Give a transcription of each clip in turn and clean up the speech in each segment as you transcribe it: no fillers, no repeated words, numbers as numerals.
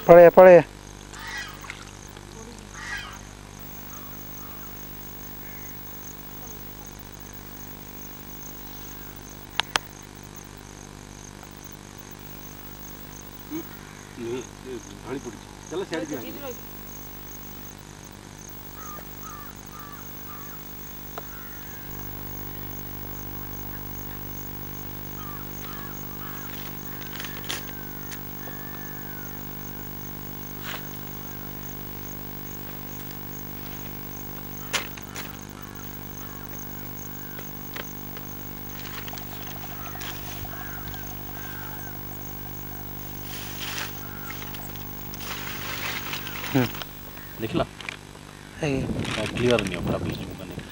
पड़े पड़े चलो साइड पे देखला क्लियर नहीं होगा बीच में बने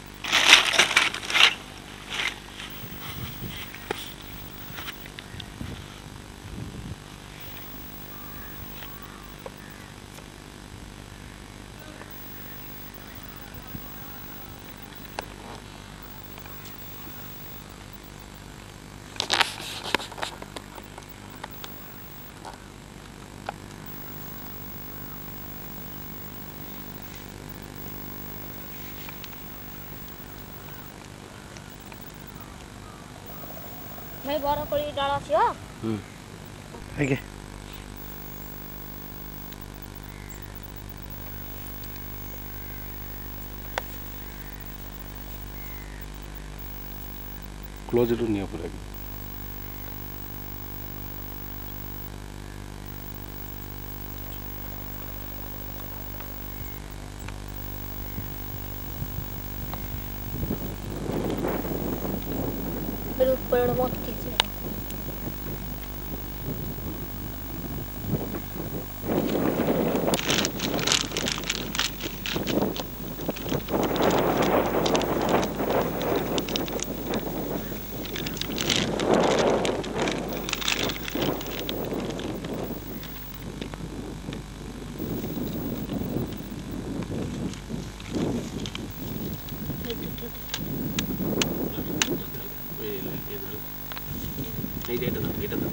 मैं बारा कोई डाला छियो आगे क्लोज इट नहीं पूरा फिर ऊपर बहुत कीजिए नहीं डेटा था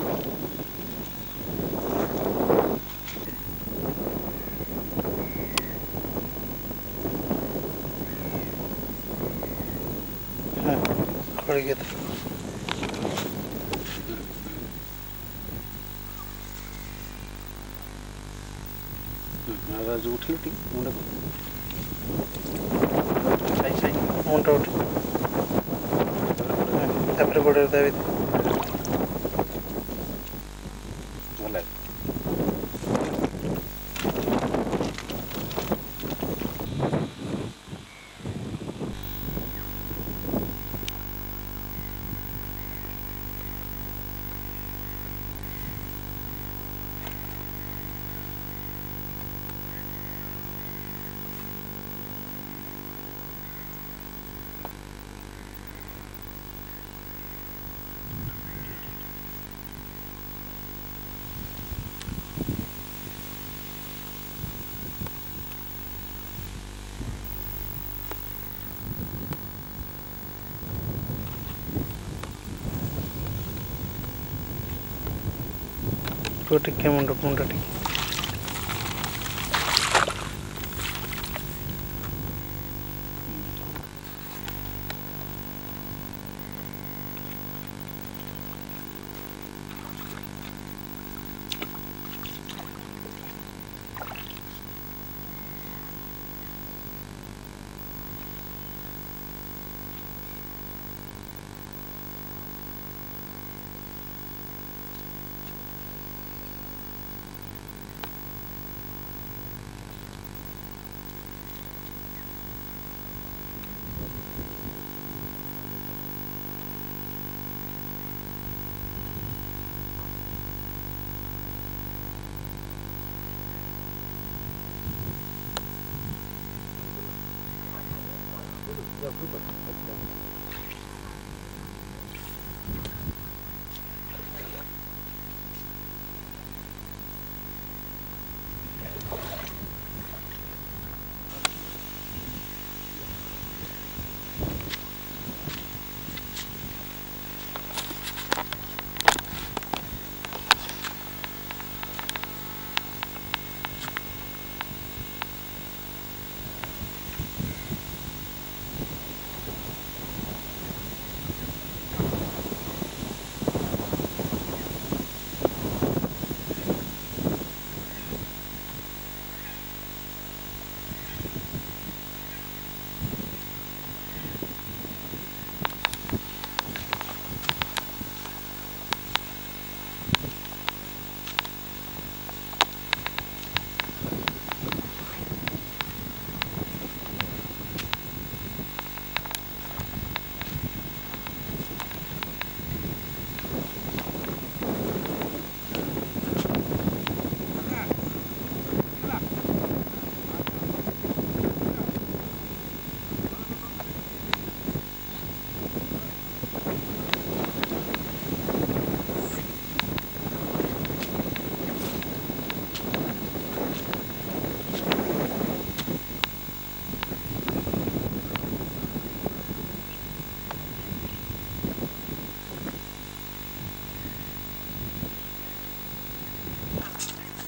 खड़ गया था राजू उठी उठी मुंडा सही सही मुंडा उठ तापर गोड़े दाबी भले तो टिके मुंडा मुंडा टिके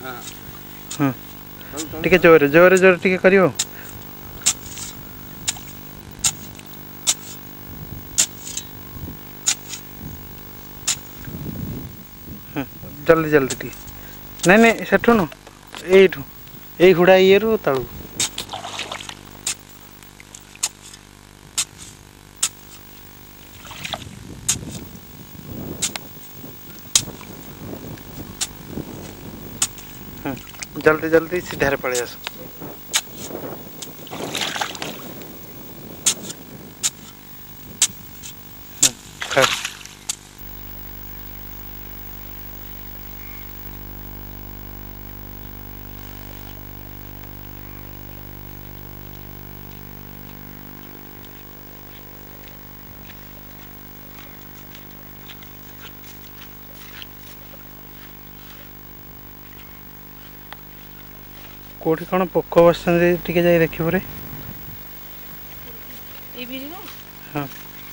हाँ टिके जोरे जोरे जोरे टिके करियो जल्दी जल्दी टिके नहीं नहीं सेठू नु एठू ए हुड़ा ये रु तळू जल्दी जल्दी सीधे पड़े आस कोठी कौन पोक बसते टिके जाई देखी परे हाँ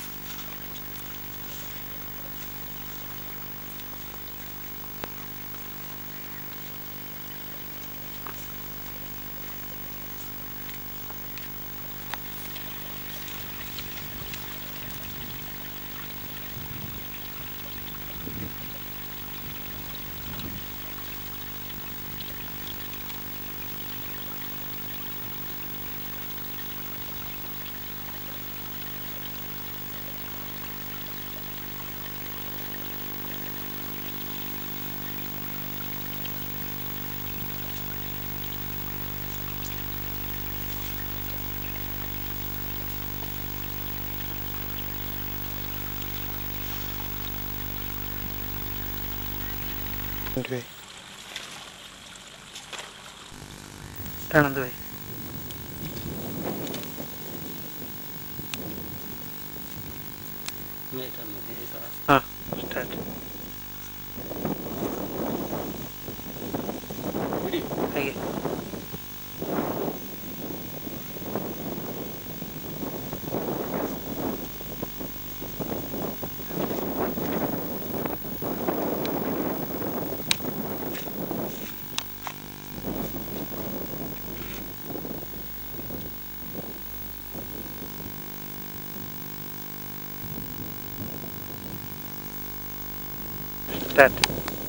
भाई टाणंद भाई हाँ स्टार्ट आगे स्टार्ट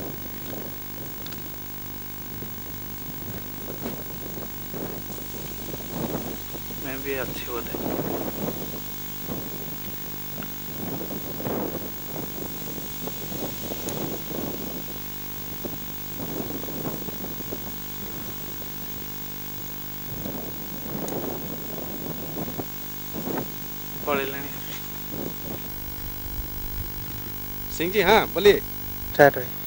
मैं भी अच्छी बोलते पढ़े सिंह जी हाँ बोलिए स्टार्ट भाई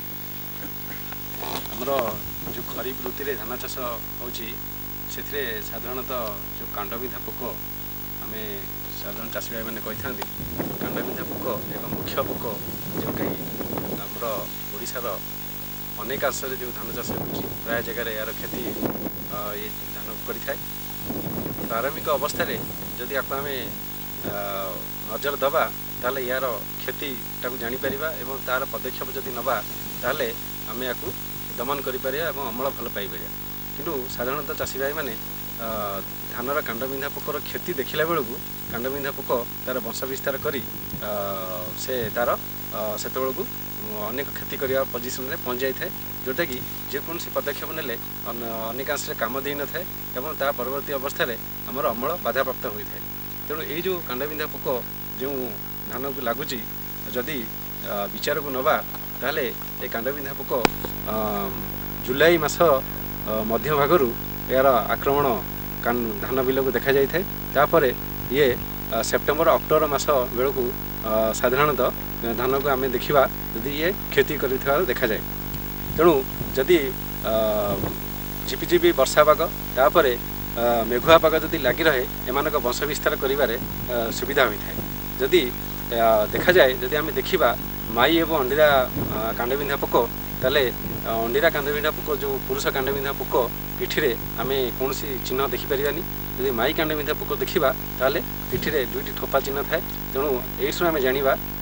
आमर जो खरीफ ऋतु में धान चाष होती साधारणतः जो कांडबिंधा पोक आम साधारण चाषी भाई मैंने कही कांडबिंधा पोक एक मुख्य पोक जोटा आमर ओडिशार अनेक आंशर जो धान चाष हो प्राय जगह यार क्षति ये धान कर प्रारंभिक अवस्था जदि आपको आम नजर दबा ताले यार क्षति जापर एवं तार पदक्षेप जदि नवा ताले आम या दमन कर अमल भल पाई किंतु साधारणतः चाषी भाई मैंने धानर कांडबिंधा पोकर क्षति देखला बेलू कांडबिंधा पोक तार वंश विस्तार कर से तार से अनेक क्षति करने पोजिशन में पहुँच जाए जोटा कि जेकोसी पदक्षेप नेले अनेकांश काम दे न थाए एवं ता परवर्ती अवस्था आमर अमल बाधाप्राप्त होता है। तेणु ये जो कांडबिंधा पोक जो धान को लगुच जदि विचार को नवा ताले ये कांडबिंधा पोक जुलाई मास मध्य भागरू यार आक्रमण धान बिल को देखा जाए तापर ये सेप्टेम्बर अक्टोबर मास बेलू साधारणतः धान को आम देखा जदि ये क्षति कर देखा जाए। तेणु जदि झिपिझिपि वर्षा पाग तापर मेघुआ पाग जदि लगी रहे एम वंश विस्तार कर सुविधा होता है। जदि देखा जाए जदि आम देखा माई एवं अंडीरा कांडबिंधा पोक ताले अंडीरा कांडबिंधा पोक जो पुरुष कांडबिंधा पोक पिठी आम कौन चिन्ह देखिपारानी जदि माई कांडबिंधा पोक देखा ताले पिठी दुईटी ठोपा चिन्ह थाए। तेणु यू आम जाना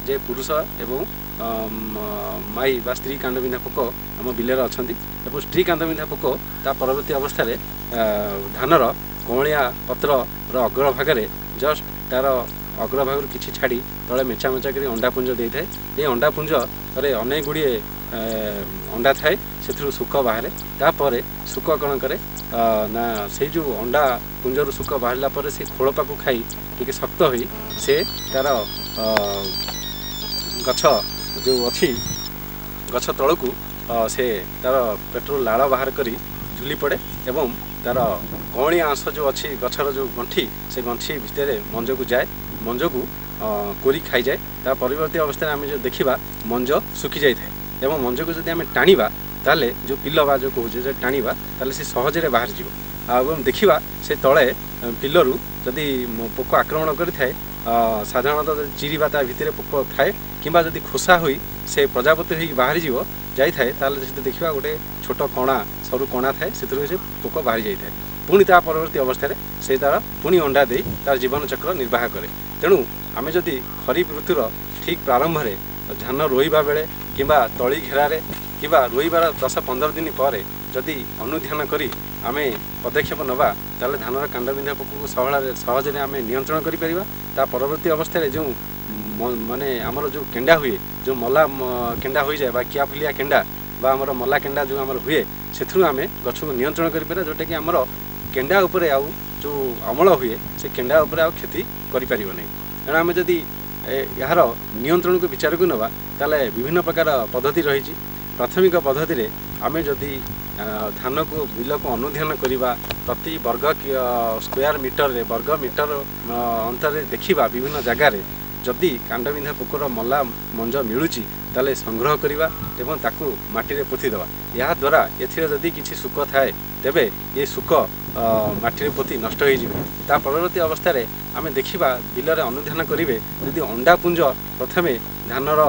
जे पुरुष एवं माई बा स्त्री कांडबिंधा पोक आम बिलर अच्छा और स्त्री कांडबिंधा पोक ता परवर्ती अवस्था धानर कौलिया पत्र अग्रभागे जस्ट तार अग्रभाग किसी छाड़ी तले मेचा मेचा कर अंडापुंज दे थाए ये अंडापुंज अनेक गुड़े अंडा थाए से सुख बाहर तापर सुख कौन करे ना से जो अंडा पुंजर सुख बाहर से खोलपा को खाई टी शक्त हो से तार गछ जो अच्छी गछ तल को से तार पेट्रोल लाड़ बाहर करी झुली पड़े एवं तार कौलिया अंश जो अच्छी गछर जो गंठी से गंठी भितर मंज को जाए मंज को कोरी खाई जाए ता परवर्ती अवस्था आम जो देखा मंज सुखी जाए एवं मंज को जब आम टाणा ताले जो पिल बा जो कहे टाणा ताले से सहजरे बाहर जीव देखा से तले पिलरू जदि पोक आक्रमण करें साधारणतः चिरीबा ता भितर पोक थाए किंबा जदि खोसा हुई से प्रजापति हो बाहर जीव जाए ताले देखा गोटे छोट कणा सरू कणा थाए से पोक बाहरी जाए पुणी ता परवर्ती अवस्था से तार पुणी अंडा दे तार जीवन चक्र निर्वाह करे। तेणु आम जदि खरीफ ऋतुर ठीक प्रारंभ में धान रोईबा बेले किंबा तली घेरारे किंबा रोईबार 10-15 दिन पर जदि अनुध्यान करी आमे पदक्षेप नवा ताले धानर कांडबिंधा पोक को सहजरे आम नियंत्रण करिपरिबा। ता परवर्ती अवस्था जो माने आमर जो केंडा हुए जो मला केंडा हो जाए किया फुलिया केंडा बा आमर मला केंडा जो आमर हुए से आम गछ को नियंत्रण करिपरिबा जोटा कि आमर केंडा उपरे आउ जो अमल हुए से केंडा उपरे आउ क्षति करिपरिबो नै। तेणु आम जदि यार नियंत्रण को विचार को नवा ताले विभिन्न प्रकार पद्धति रही। प्राथमिक पद्धति रे आमे जदि धान को बिल को अनुध्यान करवा प्रति वर्ग स्क्वायर मीटर रे वर्ग मीटर अंतर देखा विभिन्न जगार जदि कांडबिंधा पोकर मला मंज मिलूची ताले संग्रह करवा एवं ताकू माटी रे पोथी देवा। या द्वारा एथिरे जदि किछि सुख थाए तेबे ये सुख माटी रे पोथी नष्ट हो जिवे। ता परवर्ती अवस्था रे आमे देखिबा बिल रे अनुध्यान करिवे जदि अंडा पुंज प्रथमे धानर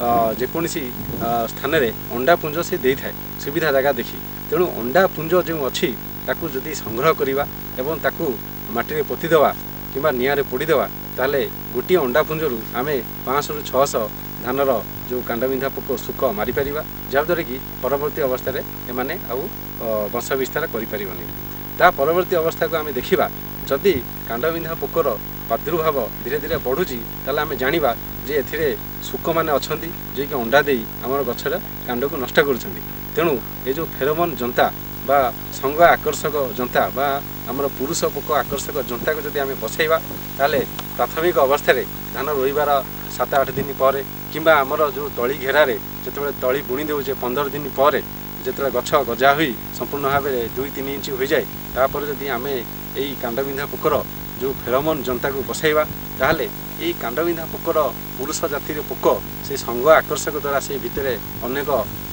जेकोसी स्थान रे अंडा पुंज से दे थाए सुविधा जगह देखी। तेणु अंडा पुंज जो अच्छी ताकू जदि संग्रह करवा एवं ताकू माटी रे पोथी देवा किंबा निया रे पोड़ी देवा ताले गोटे अंडा पुंजरू आमे 500-600 धानर जो कांडबिंधा पोक सुख मारी परिबा जहाँद्वारा कि परवर्ती अवस्था रे एमाने आउ वंश विस्तार करिपरिबनी। ता परवर्ती अवस्था को आमे देखिबा जदि कांडबिंधा पोकर प्रादुर्भाव धीरे धीरे बढ़ुची ताले आमे जानिबा जे एथिरे सुख माने अछंती जे कि अंडा देई हमर गछर कांड को नष्ट करूछंती। तेणु ए जो फेरोमोन जंता बा संग आकर्षक जंता बा आमर पुरुष पोक आकर्षक जंता को जदि आमे बसाइबा ताले प्राथमिक अवस्था रे धान रोईबार 7-8 दिन पर किंबा आमर जो तली घेरारे जिते तली बुणी देउचे 15 दिन पर जिते गछ गजा हुई संपूर्ण भाव 2-3 इंच हो जाए तापर जदि आमे एई कांडबिंधा पोकर जो फेरोमोन जंता को बसाइबा ताहले एई कांडबिंधा पोकर पुरुष जातिर पोक से संग आकर्षक द्वारा से भितरे अनेक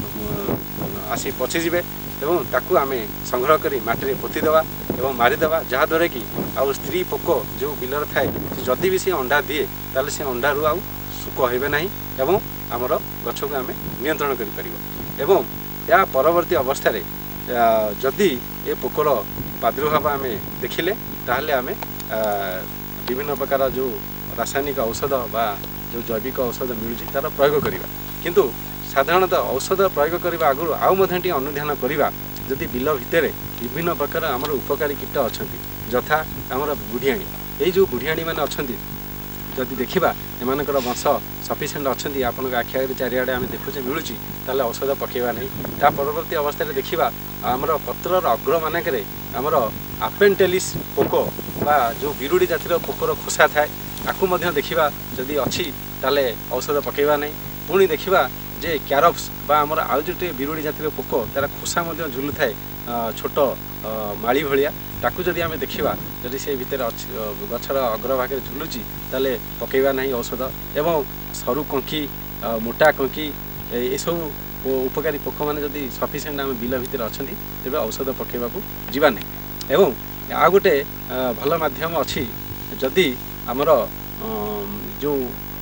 आसी पचिजिबे एवं ताकू आमे संग्रह करी माटी पोती देवा एवं मारिदेवा जहाँद्वारा कि आउ स्त्री पोक जो बिलर थाए जदि भी से अंडा दिए ताले से अंडा रु आउ सुख होबे नाही एवं आमर गछ को आमे नियंत्रण करि परिबो। एवं या परवर्ती अवस्था रे जदि ए पोकर प्रादुर्भाव आमे देखिले ताहले आमे विभिन्न प्रकार जो रासायनिक औषध बा जो जैविक औषध मिलुची तार प्रयोग करिबा। किंतु साधारणतः औषध प्रयोग करने आगु आउ अनुध्यान करवा जदि बिल भितर विभिन्न प्रकार आमर उपकारी कीट अच्छा यथा आमर बुढ़ियाणी ये जो बुढ़ियाणी मैंने अच्छा जदि देखा एम वंश सफिसीयंट अच्छा आपण आखि आगे चारिड़े आम देखुचे मिलूँ ताले औषध पकेवा नहीं। ता परवर्ती अवस्था देखा आमर पत्रर अग्र मानक आमर आपेंटेलिस पोक बा जो बिरुड़ी जातिर पोकर खोसा थाए आपको देखा जदि अच्छी ताले औषध पकेवा नहीं। पुणी देखा जे क्यारप्स बा आमर आउ जो बिरुड़ी जातिर पोक तार खोसा झुलू थाए छोट माली भाया ताकू जदि आम देखा जदि से भितर गछर अग्रभाग झुलुची ताले पकेवा नहीं औषध एवं सरू कंकी मोटा कंकी ये सब उपकारी पोक मैंने जदि सफिसीयंट आम बिल भितर अच्छा तेज औषध पकेवा जीवा नहीं। एवं आ गोटे भल माध्यम अच्छी जदि आमर जो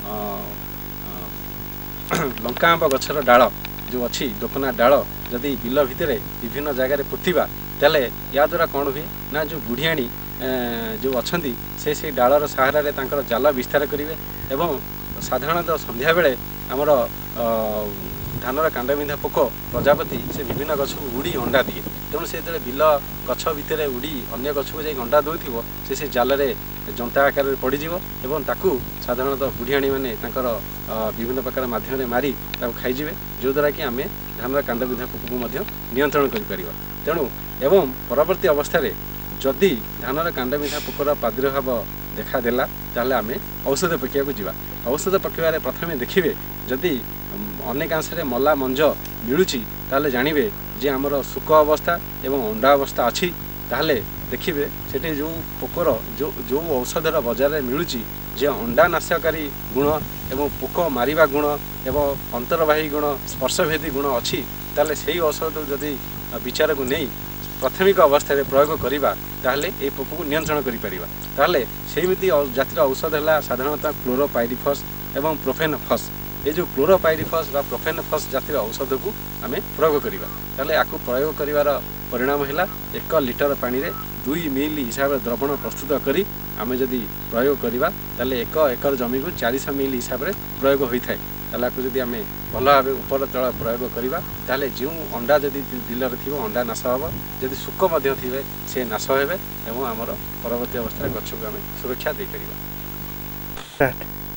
लंका आंब गछर डाल जो अच्छी दोकना डाल जदि बिल भितर विभिन्न जगार पोतीबा ताले या द्वारा कौन हुए ना जो बुढ़ियाणी जो अच्छा से डालर सहारा रे तांकर जाल विस्तार करेंगे एवं साधारणतः संध्या बेले आमर धानर कांडबिंधा पोक प्रजापति से विभिन्न गछ को उड़ी अंडा दिए तेणु से बिल गछ भितर उड़ी अन्य गछ को जाए अंडा दौथिव से जाल जंता आकार पड़ज एवं ताकू साधारणतः बुढ़ियाणी मैंने विभिन्न प्रकार माध्यम मारी खाईजे जो द्वारा कि आम धानर कांडबिंधा पोक को नियंत्रण कर तेणु एवं परवर्ती अवस्था जदि धानर कांडबिंधा पोकर प्रादुर्भाव देखादेला ताहले आम औषध पकड़ा को जीवा औषध पकड़ प्रथम देखिए जदि अनेकांश मला मंज मिलूची ताहले जानिबे जे आमर सुख अवस्था एवं अंडा अवस्था अच्छी ताहले देखिए सेठी जो पोकर जो औषधर बजार में मिलूची जे अंडा नाशकारी गुण एवं पोक मारिबा गुण एवं अंतर्वाही गुण स्पर्शभेदी गुण अच्छी ताहले सही औषध जदि विचार को नहीं प्राथमिक अवस्था प्रयोग करवा ताहले ए पोक को नियंत्रण करें सेमती जातिर औषध है साधारणतः क्लोरोपाइरिफस एवं प्रोफेनफस ये जो क्लोरोपाइरिफस व प्रोफेनफस जातिर औषध को आम प्रयोग करवा ताहले याकू प्रयोग करिवार परिणाम है 1 लिटर पानी रे 2 मिली हिसाब से द्रवण प्रस्तुत करी आम जदि प्रयोग करवा ताहले 1 एकर जमी को 400 मिली हिसाब से प्रयोग होता है ताहले जदि आम भल भाव ऊपर तल प्रयोग करवा ताहले जो अंडा जदि बिलर थी अंडा नाश हे जदि सुक थे से नाश हे एवं आमर परवर्ती अवस्था गछ को आम सुरक्षा दे पारिबा।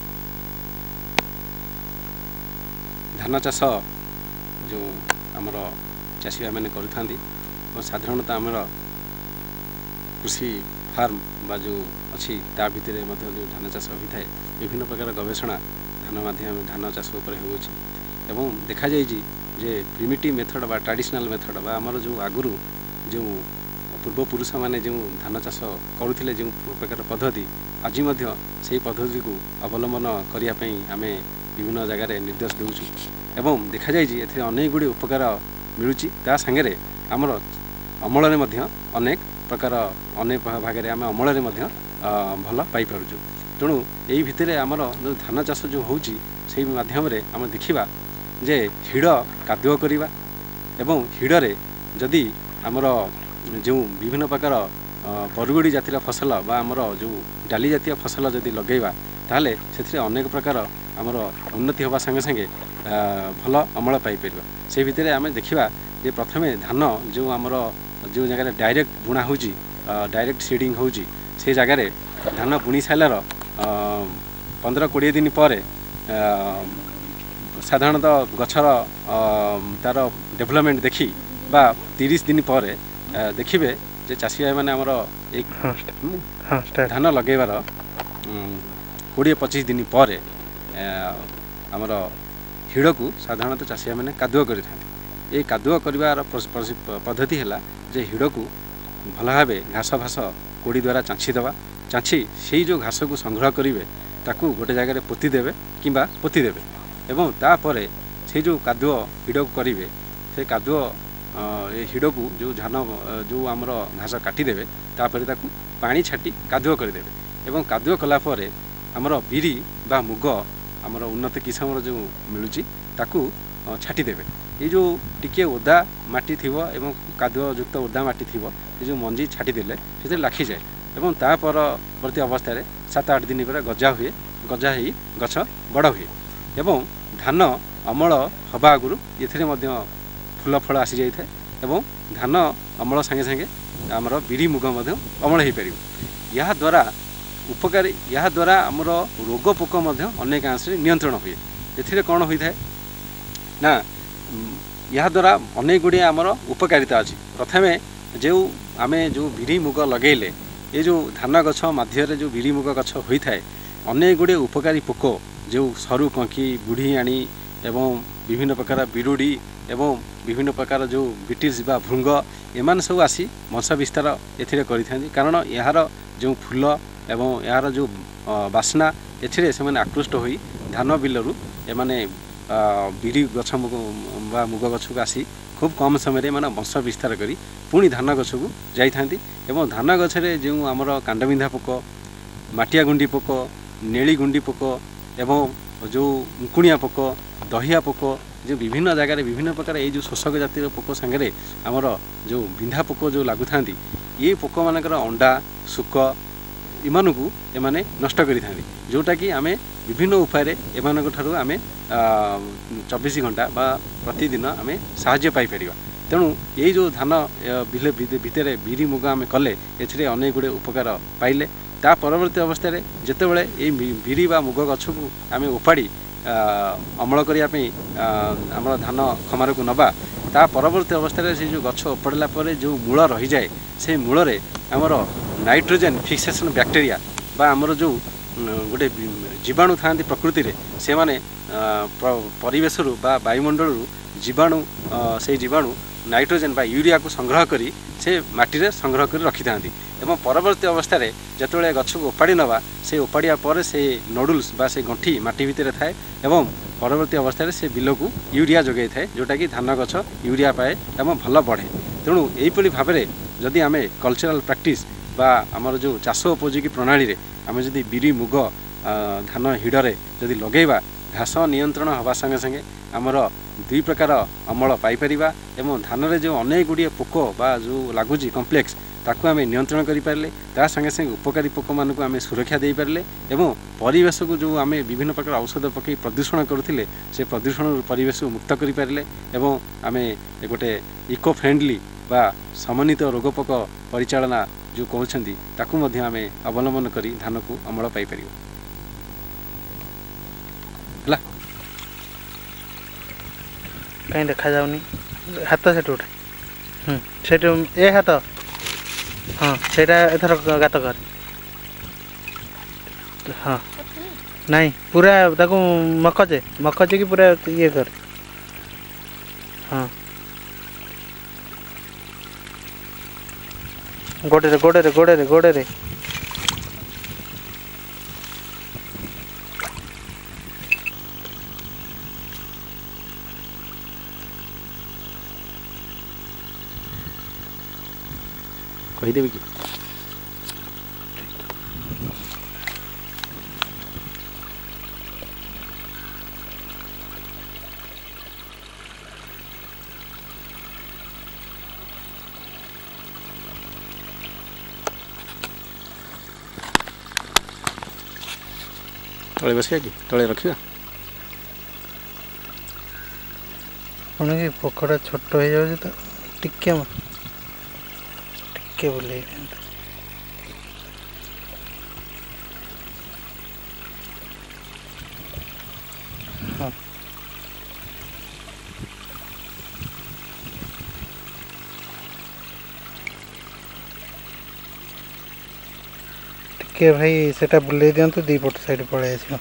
धान चाष जो आमर चाषी भाई मैंने कर साधारणतः आमर कृषि फार्म बा जो अच्छी ता भितर जो धान चाष होता है विभिन्न प्रकार गवेषणा धान माध्यम धान चाष उपर हो देखा जे प्रिमिटिव मेथड बा ट्रेडिशनल मेथड बा आमर जो आगुरु जो पूर्वपुरुष मैंने जो धान चाष करुले जो प्रकार पद्धति आज से पद्धति को अवलंबन करने आम विभिन्न जगार निर्देश दूचु एवं देखा जाए अनेक गुड़ी उपकार मिलूची ता सांगे आमर अमल अनेक प्रकार अनेक भाग आम अमल भल पाइपरु तेणु यही भितर आमर जो धान चाष जो होची से माध्यम आम देखा जे हिड़ कादुआ करवा एवं हिड़े जदि आमर जो विभिन्न प्रकार बरगुड़ी जातिर फसल बा आमर जो डाली जातीय फसल जदि लगेवा ताहले से अनेक प्रकार आमर उन्नति होगा संगे संगे भल अमल पाइपर से भितर आम देखा जे प्रथमे धान जो आमर जो जगह डायरेक्ट बुणा हो डायरेक्ट सीडिंग हो जगार धान बुणी सारार 15-20 दिन पर साधारणतः गछर तार डेभलपमेंट देखी बा 30 दिन पर देखिए जे चाषी भाई मैंने आमर एक धान लगेबार 20-25 दिन पर आमर हिड़ को साधारणतः चाषी भाई मैंने कादुआ करते ये कादुआ कर पद्धति है जे हिड़ को भल भाव घास फास कोड़ी द्वारा चाँछीदे चाँछी से जो घास को संग्रह करेंगे ताकू गोटे जगह पोतीदेवे कि पोतीदेवे एवं तापर से जो कादुआ हिड़ को करेंगे से कादुआ हिड़ को जो धान जो आमर घास काटिदेवे तापर ताकू पानी छाटी कादुआ करदेवे एवं कादुआ कलापर आमर बिरी बा मुग आमर उन्नत किस्म जो मिलूची ताकू छाटीदेवे ये जो टिके ओदा माटी थी एवं कादुआ युक्त ओदा माटी थी ये जो मंजी छाटीदेले से लाखी जाए एवं ता परवर्ती अवस्था 7-8 दिन पर गजा हुए गजा ही गछ बड़ हुए एवं धान अमल हवा आगुरी ये फूल फल आसी जाए एवं धान अमल संगे संगे आमर बिरी मुग अमल हो पार या द्वारा उपकारी या द्वारा आमर रोग पोक अनेक अंश नियंत्रण हुए ए कौन होता है ना या द्वारा अनेक गुड़िया आमर उपकारिता अच्छी प्रथमे जो आम जो बिरी मुग लगेले ये जो धान गछ मध्य जो बिरी मुग गछ होता है अनेक गुड़े उपकारी पोक जो सरु कंकी बुढ़ी आनी एवं विभिन्न प्रकार बिरुड़ी एवं विभिन्न प्रकार जो बिटिस बा भृंग एमान सब आसी वंश विस्तार एथिरे करिथांती कारण यार जो फूल एवं यार जो बास्ना एथिरे से आकृष्ट होई धान बिलरू एमाने बिरी गछ बा मुग गछ को आसी खूब कम समय में वंश विस्तार करी पुणी धान गछ को जाइथांती एवं धान गछरे जो आमर कांडबिंधा पोक माटिया गुंडी पोक नेली गुंडी पोक एवं जो मुकुणिया पोक दहिया पोक जो विभिन्न जगार विभिन्न प्रकार ये जो शोषक जातिर पोक सांगे आमर जो बिंधा पोक जो लगुता ये पोक मानकर अंडा सुक इमानकु एमाने नष्ट करिथांती जोटा कि आमे विभिन्न उपाय एमानक ठारू आमे 24 घंटा बा प्रतिदिन आमे साहाय्य पाई परिबा। तेणु ये जो धान बिल भितर बिरी मुग आमे कले एथिरे अनेक गुड़े उपकार पाइले। ता परवर्ती अवस्था जिते बड़े ये बिरी बा मुग गछ को आमे उपाड़ी अमल करने आम धान खमार को नबा ता परवर्ती अवस्था से जो गछ उपाड़ा पर जो मूल रही जाए से मूल आमर नाइट्रोजेन फिक्सेशन बैक्टेरिया बा आमर जो गोटे जीवाणु था प्रकृति रे से माने परिवेश बा वायुमंडल जीवाणु से जीवाणु नाइट्रोजेन बा यूरिया को संग्रह करी से माटी रे संग्रह कर रखि थांती एवं परवर्ती अवस्था रे जतले गछ को उपाड़ी नवा से उपाड़िया पर से नोडुल्स बा से गंठी माटी भितर थाए एवं परवर्ती अवस्था रे से बिल को यूरिया जोगाई थाए जोटा कि धान गछ यूरिया पाए एवं भल बढ़े। तेणु यहीपरि भाव में जदि आमे कल्चरल प्रैक्टिस बा आमर जो चाष उपयोगी प्रणाली रे आमे जदि बिरी मुग धान हिडरे जदि लगेबा घास नियंत्रण हवा संगे संगे आमर दुई प्रकार अमल पाई परिबा एवं धान रे जो अनेक गुड़िए पोक बा जो लगुच कम्प्लेक्स ताकू आमे नियंत्रण करि पारले ता संगे संगे उपकारी पोक मान को आमे सुरक्षा दे पारले एवं परिवेश को जो आमे विभिन्न प्रकार औषध पकई प्रदूषण करुथिले से प्रदूषण परिवेश को मुक्त करि पारले एवं आमे गोटे इको फ्रेंडली बा समन्वित रोगपोक परिचालना जो कहते ताकू मध्य आमे अवलंबन करी धान को अमल पाई परिबो। हला कहीं देखा जाऊनी हाथ से उठे से ए हाथ हाँ से एथर गात कर हाँ नहीं पूरा ताको मकचे कि पूरा ये कर हाँ गोड़े रे कहीदेवी कि तले बसिया कि तले रखिया कौन कि पोखरा छोट हो जाए तो टिके बोले हाँ टिके भाई सेटा बुले दिंतु दी पट साइड पड़े आस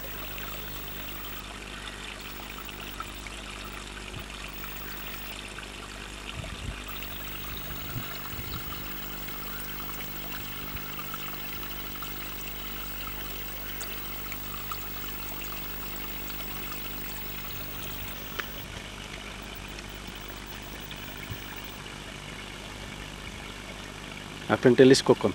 Appentelis कोकम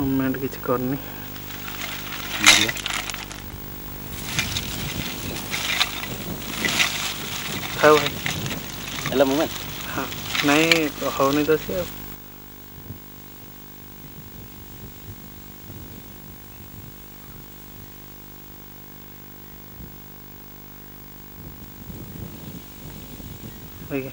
मुवमेंट किसी करनी खाओ भाई हेला मोमेंट हाँ नहीं होनी तो सी ठीक है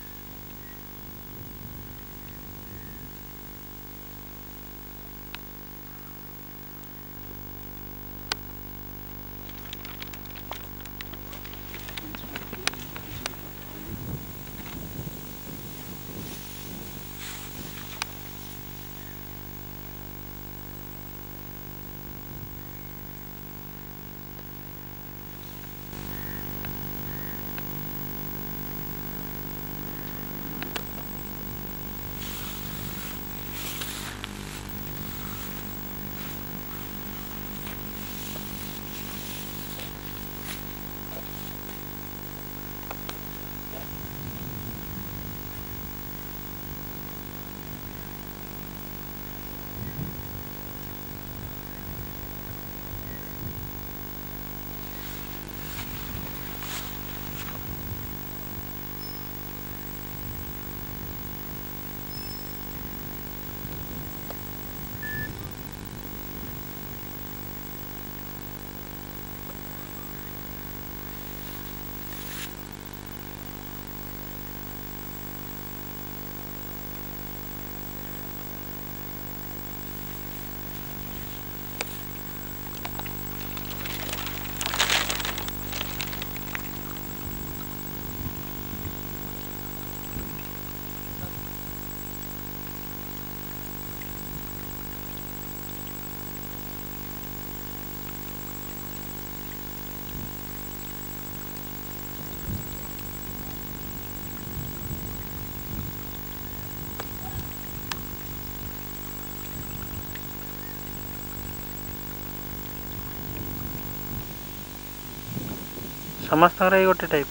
समस्त गोटे टाइप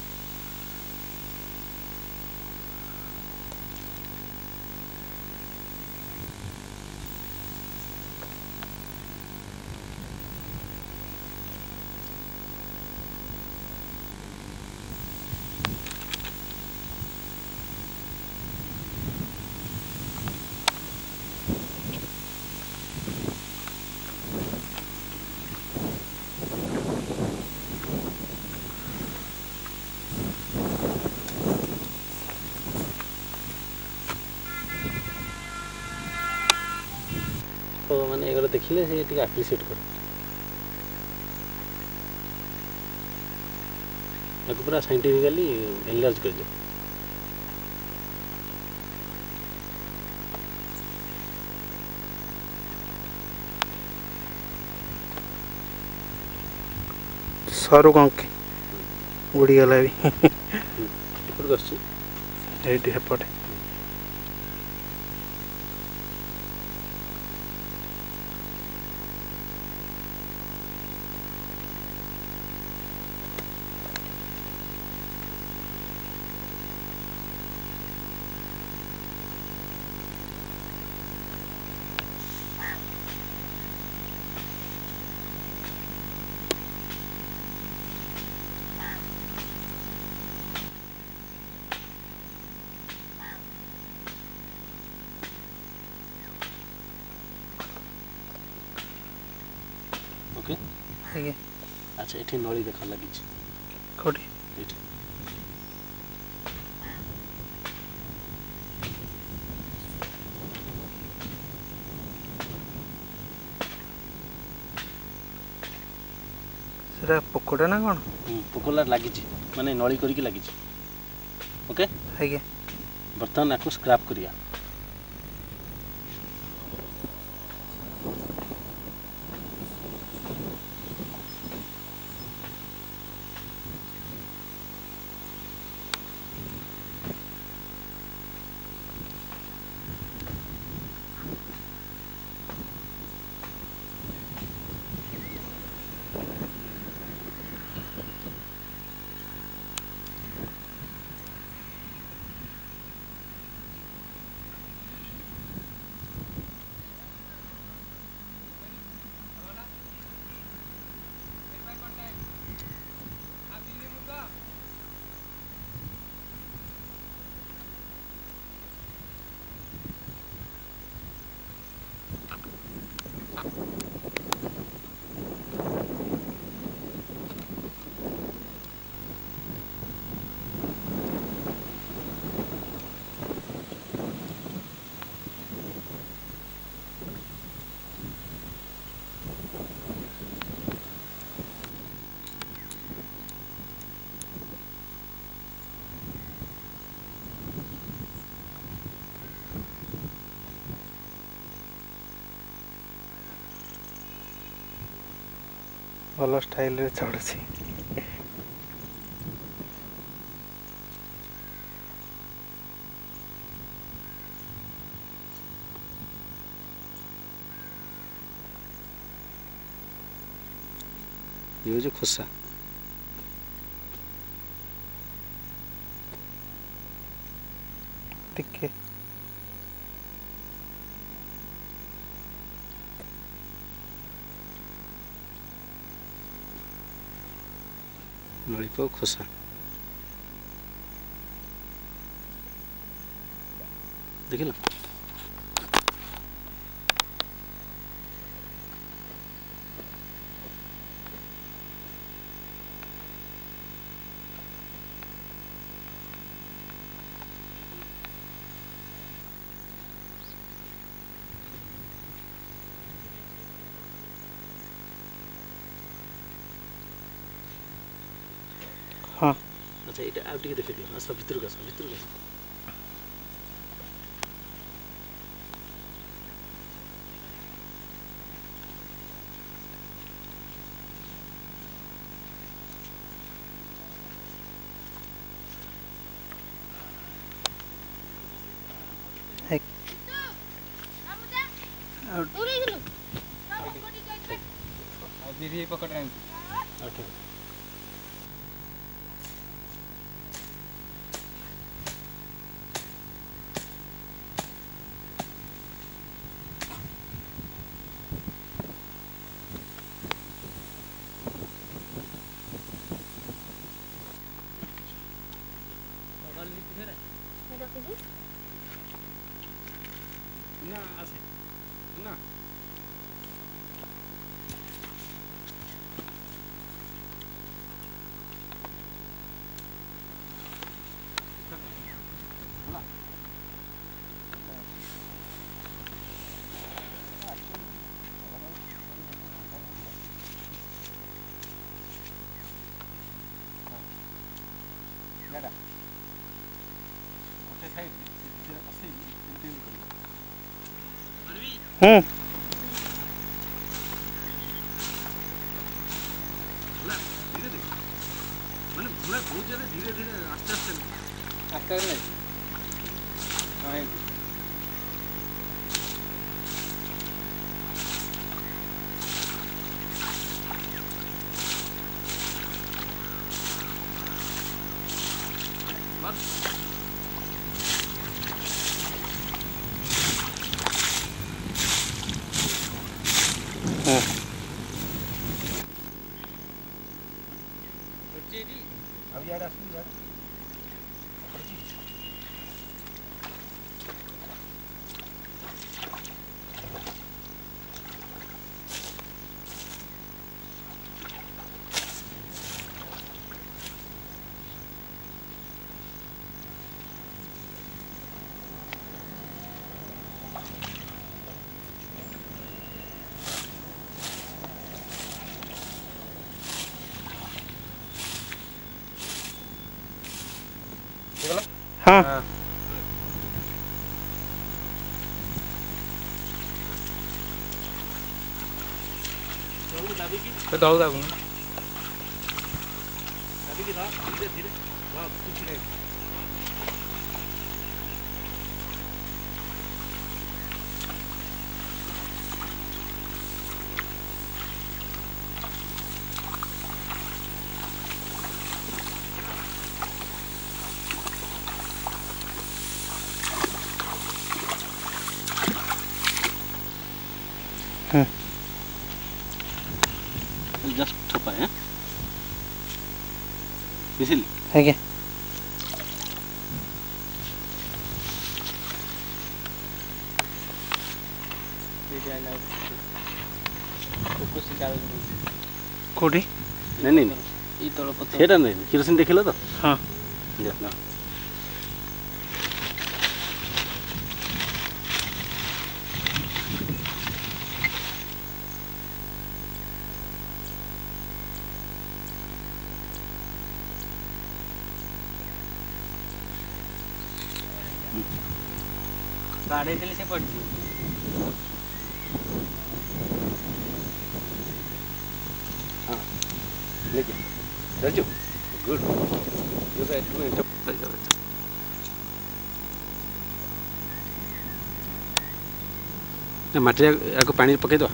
तो मैंने एगुला देखिले से टिके एप्रिशिएट कर ताको पूरा साइंटिफिकली एनलार्ज कर दियो सरू कंकी उड़ीगला भी एपट आसछि एटी सेपटे ओके आगे अच्छा एठी नळी देखा लागि छि कोठी एठी सेटा पकोड़ा ना कौन पोकोला लागि छि माने नळी करी के लागि छि ओके आगे बर्तन आको स्क्रैप करिया ଭଲ ଷ୍ଟାଇଲରେ ଚଢ଼ୁଛି। ଇଏ ହେଉଛି ଖୋସା। ଟିକେ ନଳିପ ଖୋସା। ଦେଖିଲ ହଁ ଆଚ୍ଛା ଏଇଟା ଆଉ ଟିକେ ଦେଖିଦିଅ। ଆସ ଭିତରକୁ ଆସ ଭିତରକୁ ଆସ। ବିରି ପକେଟ ରଖିଛି ନା ଆସେ ନା ଗୋଟେ ସାଇଡ୍ ସେଥିରେ ପଶେଇକି ଏମିତି କରିବ। ହୁଁ ଧୀରେ ଧୀରେ ମାନେ ପୁରା ବହୁତ ଜାଗା ଧୀରେ ଧୀରେ ଆସ୍ତେ ଆସ୍ତେ ଆସ୍ତେ ନାଇଁ ହଁ ହୁଁ ଆଉ ଇଆଡ଼େ ଆସୁନି ଇଆଡ଼େ ହଁ ଦଉ ଦାବୁନ ଧୀରେ ଧୀରେ କିଛି ନାହିଁ। ହୁଁ जस्ट थोपा है मिसिल ଆଜ୍ଞା କେଉଁଠି नहीं नहीं ଏଇ ତଳ ପତ୍ର सेटा नहीं किरोसिन देखिल तो ହଁ जा ना ବାଡ଼େଇ ଦେଲେ ସେ ପଡ଼ିଯିବ हाँ देखिए चलचु गुड माटी आगे पानी पकईद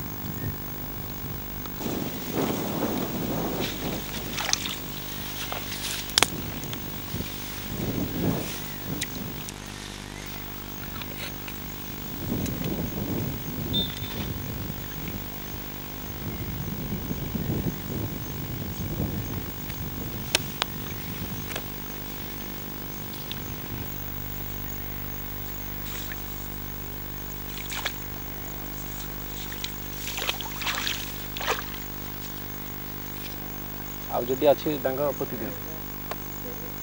आउ जदि अच्छी पोती दियो